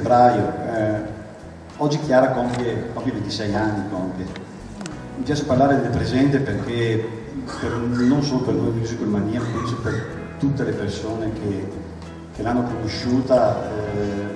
febbraio. Oggi Chiara compie 26 anni. Mi piace parlare del presente perché non solo per noi Musical Mania, ma penso per tutte le persone che l'hanno conosciuta.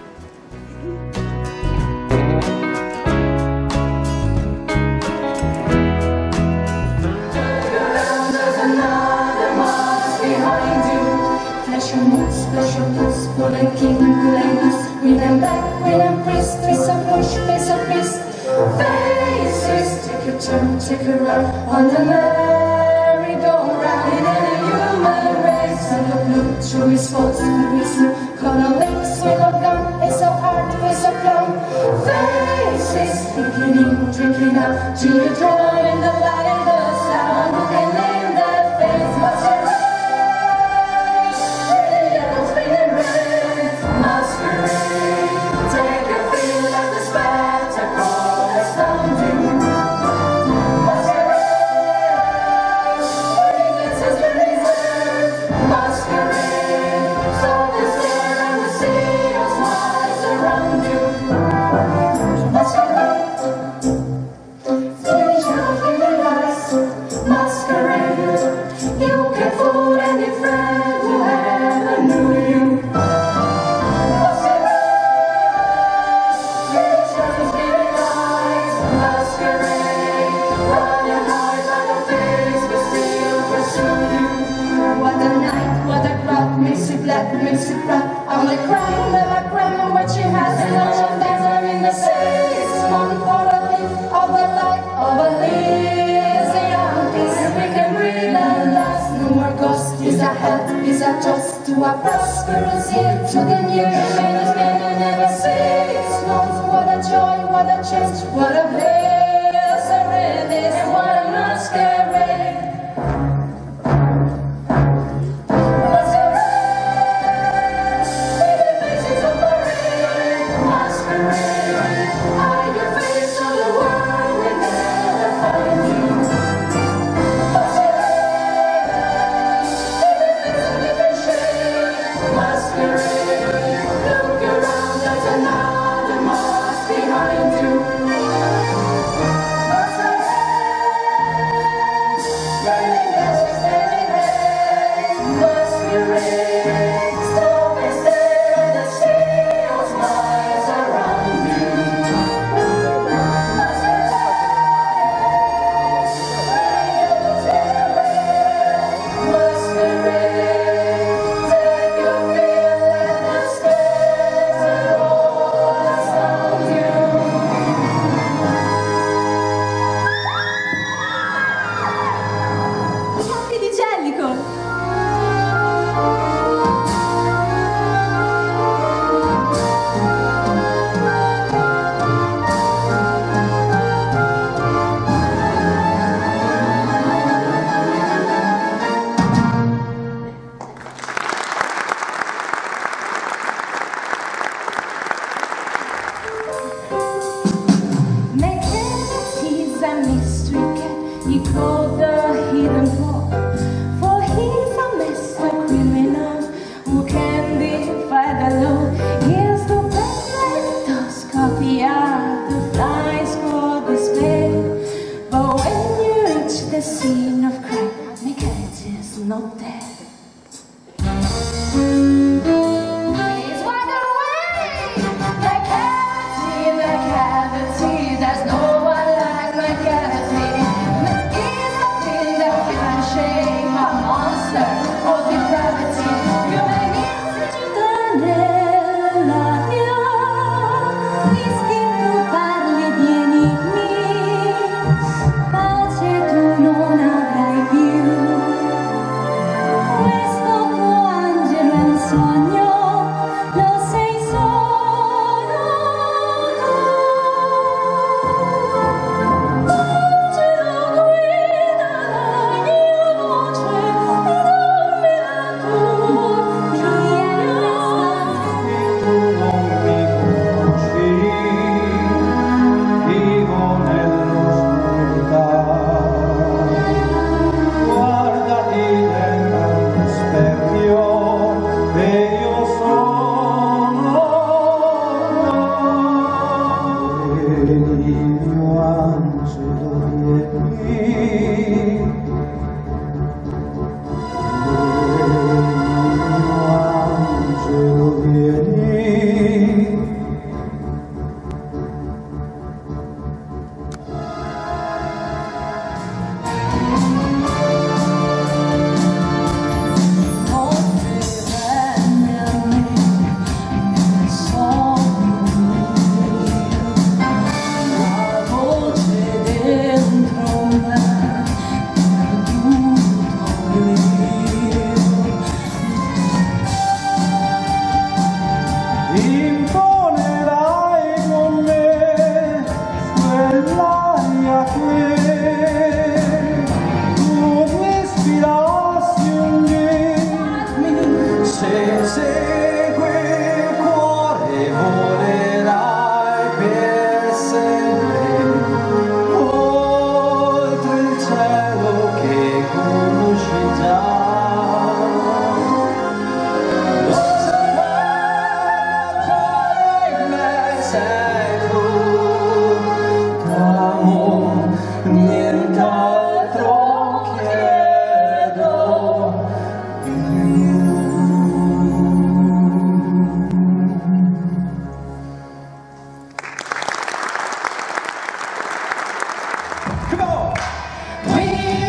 Splash of boots, pull and king, pull and goose, green and black, green and priest, face of bush, face of priest. Faces, take your turn, take a run on the merry-go-round. In a human race, and look, look through his faults, with no color links, with no gun, it's so hard, face so clown. Faces, drinking out, till you drown in the light and the sound. Who can name that face? What's your makes it right. I'm like crying, never crying, but she has a lot of dancer in the sea. It's one for a leaf of the light of a lazy young peace. We can breathe at last, no more ghost. Is a health, is a toast to a prosperous year, to the new year. Many never see. 6 months, what a joy, what a change, what a bliss, a release, what a masquerade. mio angelo vieni, mio angelo vieni. Imponerai con me quell'aria che tu mi ispirasti un dì. Se segui il cuore volerai per sempre oltre il cielo che conosci già. Nient'altro chiedo più. Come on! We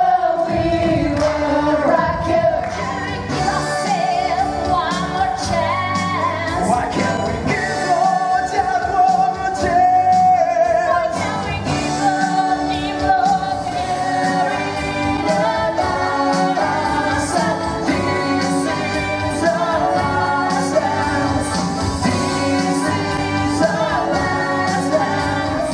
will rock you. Give yourself one more chance. Why can't we give all just one more chance? Why can't we give up carrying the dance? This is our last dance. This is our last dance.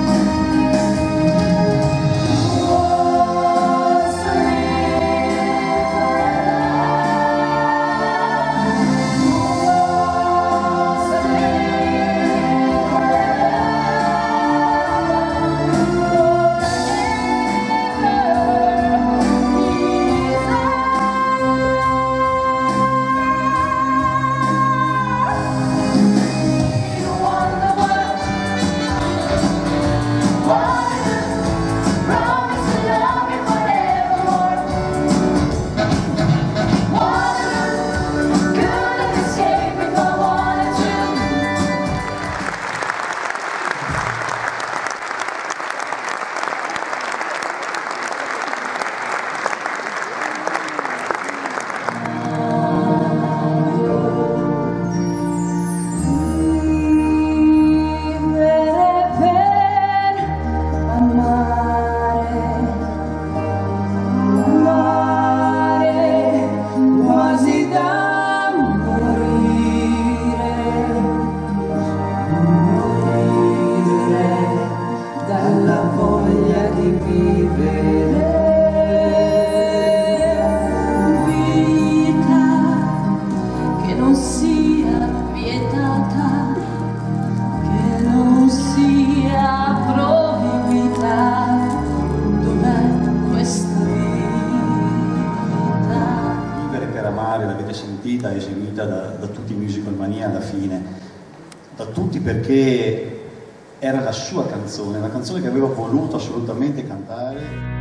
L'avete sentita, eseguita da tutti i Musical Mania alla fine, da tutti, perché era la sua canzone, la canzone che aveva voluto assolutamente cantare.